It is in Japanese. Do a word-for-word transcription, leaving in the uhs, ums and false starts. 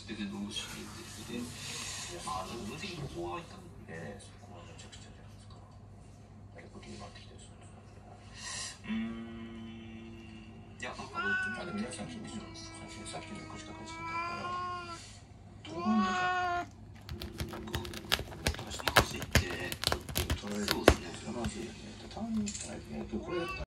っててどうしてってああ、でも分析ここは痛むね。そこはめちゃくちゃじゃないですか。結構気になってきてるんですよ。うーん。いや、なんかどっちも。あ、でも皆さん、さっきのこっちかこっちだから。どうなんだか。明日の走って。そうですね。単に、これ。